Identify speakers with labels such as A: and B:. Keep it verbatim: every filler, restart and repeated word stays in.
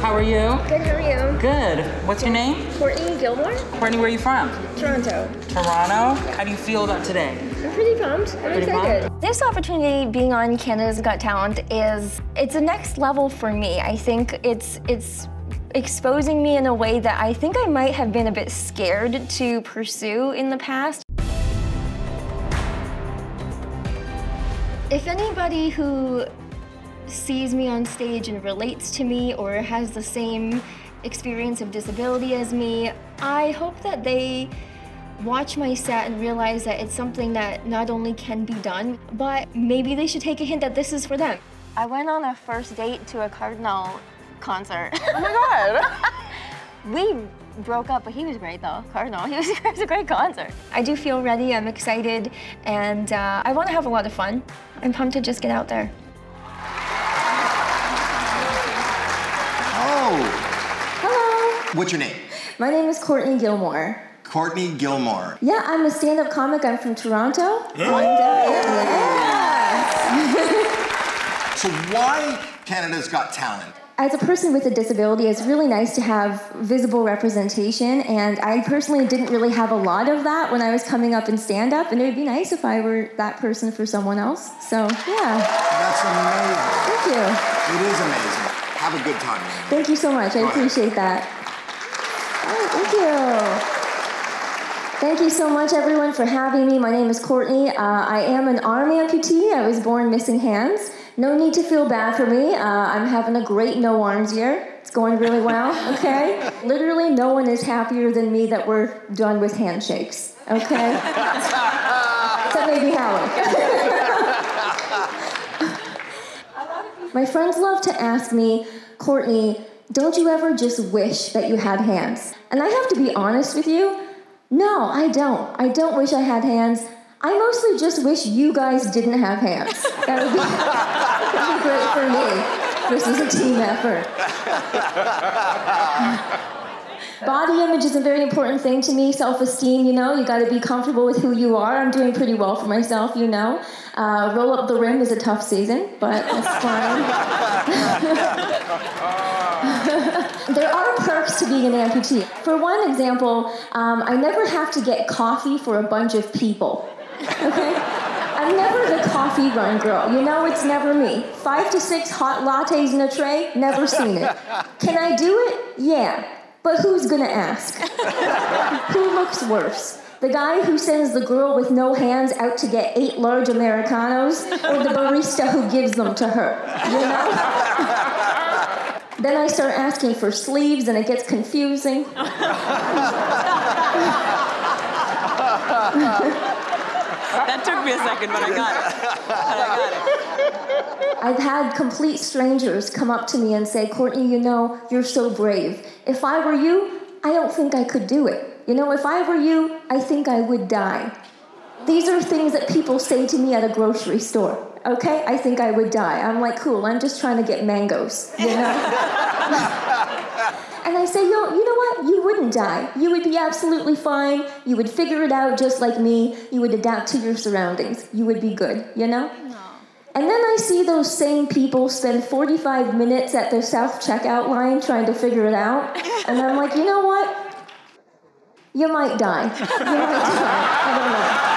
A: How are you?
B: Good, how are you?
A: Good. What's your name?
B: Courtney Gilmour.
A: Courtney, where are you from?
B: Toronto.
A: Toronto? How do you feel about today?
B: I'm pretty pumped. I'm
A: Pretty
B: excited.
A: pumped?
C: This opportunity being on Canada's Got Talent is, it's a next level for me. I think it's, it's exposing me in a way that I think I might have been a bit scared to pursue in the past. If anybody who sees me on stage and relates to me or has the same experience of disability as me, I hope that they watch my set and realize that it's something that not only can be done, but maybe they should take a hint that this is for them. I went on a first date to a Cardinal concert.
D: Oh my God!
C: We broke up, but he was great though, Cardinal. He was, it was a great concert. I do feel ready, I'm excited, and uh, I want to have a lot of fun. I'm pumped to just get out there.
E: Oh!
C: Hello!
E: What's your name?
C: My name is Courtney Gilmour.
E: Courtney Gilmour.
C: Yeah, I'm a stand-up comic. I'm from Toronto.
E: Yeah.
C: And, uh, yeah.
E: So why Canada's Got Talent?
C: As a person with a disability, it's really nice to have visible representation, and I personally didn't really have a lot of that when I was coming up in stand-up, and it would be nice if I were that person for someone else. So, yeah.
E: That's amazing.
C: Thank you.
E: It is amazing. Have a good time.
C: Thank you so much. I
E: Go
C: appreciate
E: ahead.
C: that. Oh, thank you. Thank you so much, everyone, for having me. My name is Courtney. Uh, I am an arm amputee. I was born missing hands. No need to feel bad for me. Uh, I'm having a great no arms year. It's going really well, okay? Literally, no one is happier than me that we're done with handshakes, okay? Except maybe Howie. My friends love to ask me, Courtney, don't you ever just wish that you had hands? And I have to be honest with you, no, I don't. I don't wish I had hands. I mostly just wish you guys didn't have hands. That would be, that would be great for me. This is a team effort. Body image is a very important thing to me. Self-esteem, you know, you gotta be comfortable with who you are. I'm doing pretty well for myself, you know. Uh, roll up the rim is a tough season, but that's fine. There are perks to being an amputee. For one example, um, I never have to get coffee for a bunch of people. Okay? I'm never the coffee run girl. You know, it's never me. Five to six hot lattes in a tray, never seen it. Can I do it? Yeah. But who's gonna ask? Who looks worse? The guy who sends the girl with no hands out to get eight large Americanos, or the barista who gives them to her, you know? Then I start asking for sleeves and it gets confusing.
D: That took me a second, but I got it. But I got it.
C: I've had complete strangers come up to me and say, Courtney, you know, you're so brave. If I were you, I don't think I could do it. You know, if I were you, I think I would die. These are things that people say to me at a grocery store, okay? I think I would die. I'm like, cool, I'm just trying to get mangoes, you know? And I say, yo, you know what? You wouldn't die. You would be absolutely fine. You would figure it out just like me. You would adapt to your surroundings. You would be good, you know? No. And then I see those same people spend forty-five minutes at their self-checkout line trying to figure it out. And I'm like, you know what? You might die. You might die. I don't know.